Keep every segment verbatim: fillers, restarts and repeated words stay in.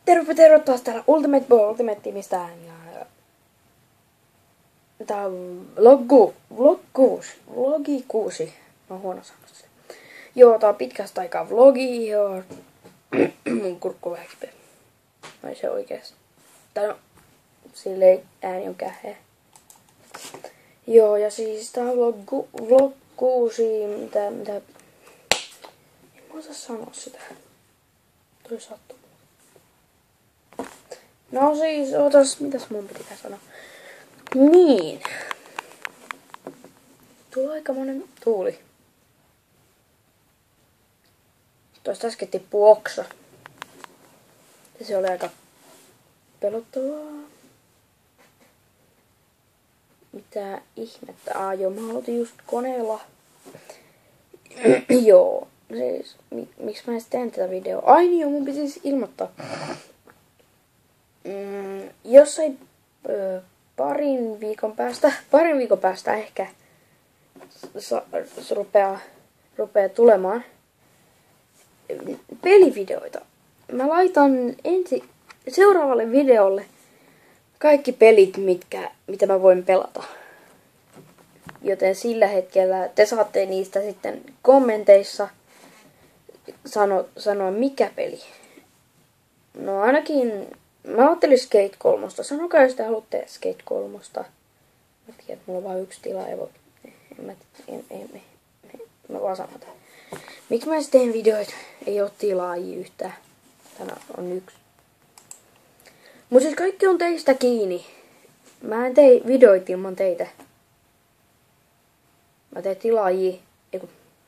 Terve, terve taas täällä Ultimate Boy Ultimate Teamistään. Ja tää on vloggu, vlog kuusi, vlogi kuusi. Mä oon huono sanonut sitä. Joo, tää on pitkästä aikaa vlogi, joo. Mun kurkku vähän kipeä. Vai se oikeesti. Tai no, silleen ääni on käheä. Joo, ja siis tää on vlog, vlog kuusi, mitä, mitä... En mä osaa sanoa sitä. Toi sattuu. No siis, ootas, mitäs mun pitää sanoa? Niin. Tuo aika monen tuuli. Tuosta äsken tippuu oksa. Ja se oli aika pelottavaa. Mitä ihmettä? Aa joo, mä aloitin just koneella. Joo. Siis, mi- miksi mä edes teen tätä videoa? Ai niin joo, mun pitäisi ilmoittaa. Mm, jossain ö, parin viikon päästä, parin viikon päästä ehkä sa, s, rupeaa, rupeaa tulemaan pelivideoita. Mä laitan ensi, seuraavalle videolle kaikki pelit, mitkä, mitä mä voin pelata. Joten sillä hetkellä te saatte niistä sitten kommenteissa sano, sanoa mikä peli. No ainakin... Mä ajattelin Skate kolmosta. Sanokaa, jos te haluatte Skate kolmosta. Mä tiedän, että mulla on vaan yksi tila. Ei voi... En mä... En, en, en, en, mä vaan sanon tämän. Miksi mä sitten teen videoita? Ei oo tilaajia yhtään. Tänä on yksi. Mut siis kaikki on teistä kiinni. Mä en tee videoita ilman teitä. Mä teen tilaajia. Eiku...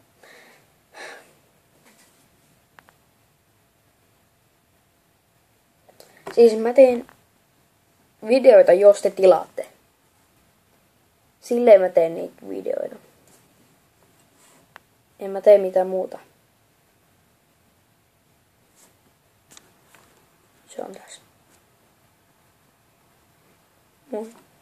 Siis mä teen videoita, jos te tilaatte. Silleen mä teen niitä videoita. En mä tee mitään muuta. Se on tässä. Mm.